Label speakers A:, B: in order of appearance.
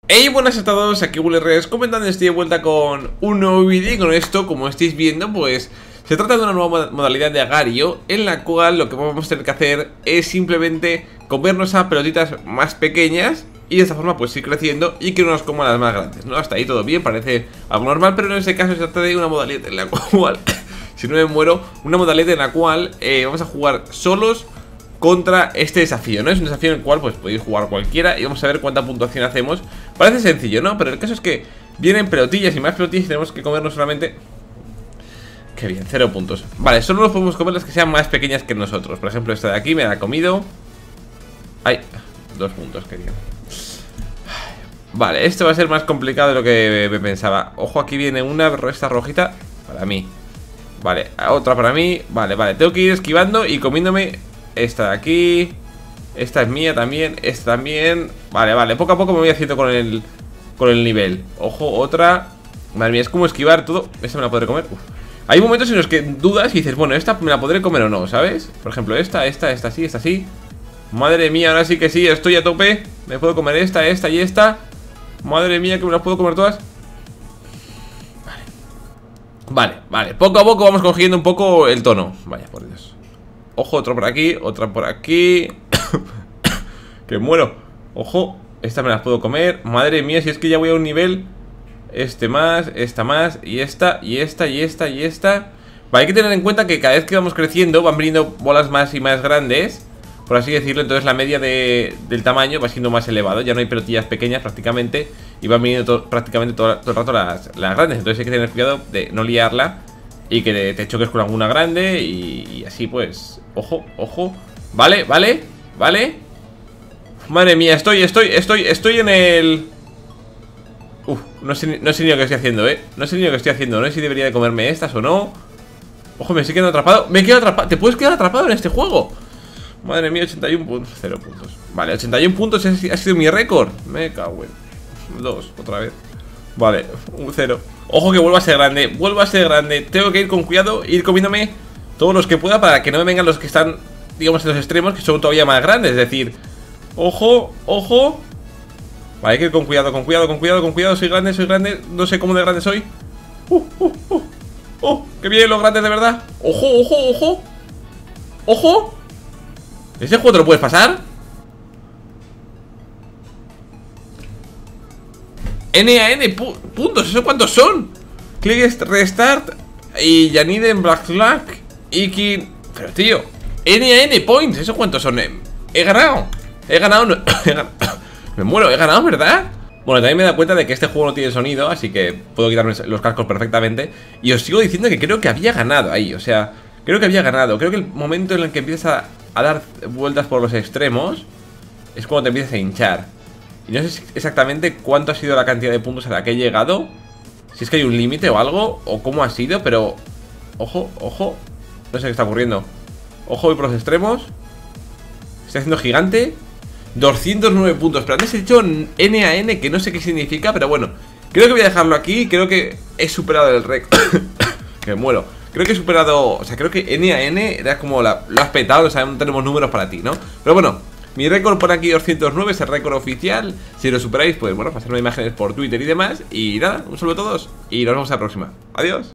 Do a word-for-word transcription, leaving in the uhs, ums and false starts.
A: Hey, buenas a todos, aquí WRS comentando, estoy de vuelta con un nuevo vídeo. Y con esto, como estáis viendo, pues se trata de una nueva modalidad de Agario, en la cual lo que vamos a tener que hacer es simplemente comernos a pelotitas más pequeñas y de esta forma pues ir creciendo y que no nos coman las más grandes, ¿no? Hasta ahí todo bien, parece algo normal, pero en este caso se trata de una modalidad en la cual, si no me muero, una modalidad en la cual eh, vamos a jugar solos contra este desafío, ¿no? Es un desafío en el cual pues podéis jugar cualquiera y vamos a ver cuánta puntuación hacemos. Parece sencillo, ¿no? Pero el caso es que vienen pelotillas y más pelotillas y tenemos que comernos solamente... Qué bien, cero puntos. Vale, solo nos podemos comer las que sean más pequeñas que nosotros. Por ejemplo, esta de aquí me la ha comido. Ay, dos puntos, querido. Vale, esto va a ser más complicado de lo que me pensaba. Ojo, aquí viene una, esta rojita para mí. Vale, otra para mí. Vale, vale, tengo que ir esquivando y comiéndome esta de aquí. Esta es mía también, esta también. Vale, vale, poco a poco me voy haciendo con el Con el nivel, ojo, otra. Madre mía, es como esquivar todo. Esta me la podré comer. Uf. Hay momentos en los que dudas y dices, bueno, esta me la podré comer o no, ¿sabes? Por ejemplo, esta, esta, esta sí, esta sí. Madre mía, ahora sí que sí, estoy a tope. Me puedo comer esta, esta y esta. Madre mía, que me las puedo comer todas. Vale, vale, vale, poco a poco vamos cogiendo un poco el tono. Vaya, por Dios. Ojo, otro por aquí, otra por aquí. Que muero. Ojo, esta me las puedo comer. Madre mía, si es que ya voy a un nivel. Este más, esta más. Y esta, y esta, y esta, y esta. Vale, hay que tener en cuenta que cada vez que vamos creciendo van viniendo bolas más y más grandes, por así decirlo. Entonces la media de, del tamaño va siendo más elevado. Ya no hay pelotillas pequeñas prácticamente. Y van viniendo to, prácticamente todo, todo el rato las, las grandes. Entonces hay que tener cuidado de no liarla y que te choques con alguna grande. Y, y así pues. Ojo, ojo. Vale, vale, vale. Madre mía, estoy, estoy, estoy, estoy en el... Uf, no sé, no sé ni lo que estoy haciendo, eh. No sé ni lo que estoy haciendo, no sé si debería de comerme estas o no. Ojo, me estoy quedando atrapado. Me he quedado atrapado, te puedes quedar atrapado en este juego. Madre mía, ochenta y uno puntos, cero puntos. Vale, ochenta y uno puntos ha sido mi récord. Me cago en dos, otra vez. Vale, un cero. Ojo que vuelva a ser grande, vuelva a ser grande. Tengo que ir con cuidado, ir comiéndome todos los que pueda para que no me vengan los que están, digamos, en los extremos, que son todavía más grandes. Es decir, ojo, ojo. Vale, hay que ir con cuidado, con cuidado, con cuidado, con cuidado. Soy grande, soy grande, no sé cómo de grande soy. Uh, uh, uh. Oh, qué bien los grandes de verdad. Ojo, ojo, ojo. Ojo. ¿Ese juego te lo puedes pasar? N A N pu puntos, ¿eso cuántos son? Click restart y Janiden Black Flag Iki. Pero tío, N A N points, ¿eso cuántos son? He ganado. He ganado, no, he ganado. Me muero, he ganado, ¿verdad? Bueno, también me he dado cuenta de que este juego no tiene sonido, así que puedo quitarme los cascos perfectamente. Y os sigo diciendo que creo que había ganado ahí. O sea, creo que había ganado. Creo que el momento en el que empiezas a, a dar vueltas por los extremos es cuando te empiezas a hinchar. Y no sé exactamente cuánto ha sido la cantidad de puntos a la que he llegado. Si es que hay un límite o algo, o cómo ha sido, pero... Ojo, ojo. No sé qué está ocurriendo. Ojo, voy por los extremos. Estoy haciendo gigante. doscientos nueve puntos, pero antes he dicho N A N, que no sé qué significa, pero bueno, creo que voy a dejarlo aquí. Creo que he superado el récord. Que me muero. Creo que he superado, o sea, creo que N A N era como la, lo has petado, o sea, no tenemos números para ti, ¿no? Pero bueno, mi récord por aquí doscientos nueve es el récord oficial. Si lo superáis, pues bueno, pasarme imágenes por Twitter y demás. Y nada, un saludo a todos y nos vemos la próxima. Adiós.